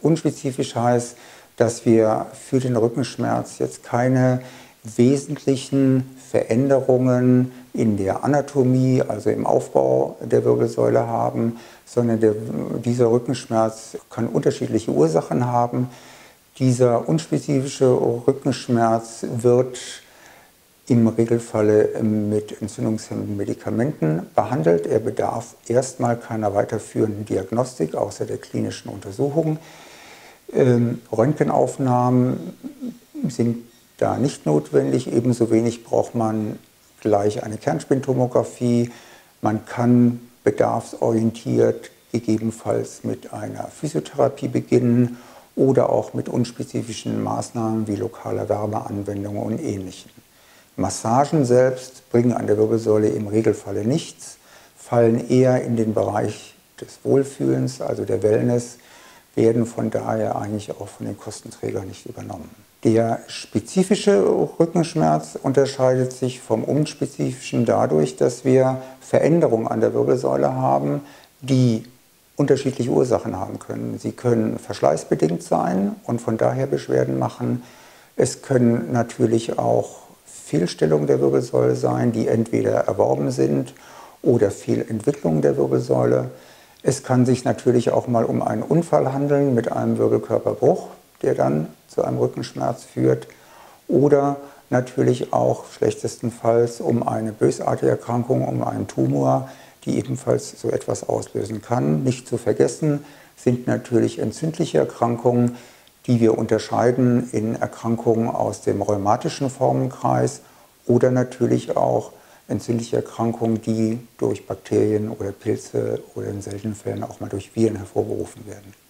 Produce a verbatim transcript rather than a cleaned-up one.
Unspezifisch heißt, dass wir für den Rückenschmerz jetzt keine wesentlichen Veränderungen in der Anatomie, also im Aufbau der Wirbelsäule haben, sondern der, dieser Rückenschmerz kann unterschiedliche Ursachen haben. Dieser unspezifische Rückenschmerz wird im Regelfalle mit entzündungshemmenden Medikamenten behandelt. Er bedarf erstmal keiner weiterführenden Diagnostik, außer der klinischen Untersuchung. Ähm, Röntgenaufnahmen sind da nicht notwendig. Ebenso wenig braucht man gleich eine Kernspintomographie. Man kann bedarfsorientiert gegebenenfalls mit einer Physiotherapie beginnen oder auch mit unspezifischen Maßnahmen wie lokaler Wärmeanwendung und Ähnlichem. Massagen selbst bringen an der Wirbelsäule im Regelfalle nichts, fallen eher in den Bereich des Wohlfühlens, also der Wellness, werden von daher eigentlich auch von den Kostenträgern nicht übernommen. Der spezifische Rückenschmerz unterscheidet sich vom unspezifischen dadurch, dass wir Veränderungen an der Wirbelsäule haben, die unterschiedliche Ursachen haben können. Sie können verschleißbedingt sein und von daher Beschwerden machen. Es können natürlich auch Fehlstellungen der Wirbelsäule sein, die entweder erworben sind oder Fehlentwicklungen der Wirbelsäule. Es kann sich natürlich auch mal um einen Unfall handeln mit einem Wirbelkörperbruch, der dann zu einem Rückenschmerz führt. Oder natürlich auch schlechtestenfalls um eine bösartige Erkrankung, um einen Tumor, die ebenfalls so etwas auslösen kann. Nicht zu vergessen sind natürlich entzündliche Erkrankungen, die wir unterscheiden in Erkrankungen aus dem rheumatischen Formenkreis oder natürlich auch entzündliche Erkrankungen, die durch Bakterien oder Pilze oder in seltenen Fällen auch mal durch Viren hervorgerufen werden.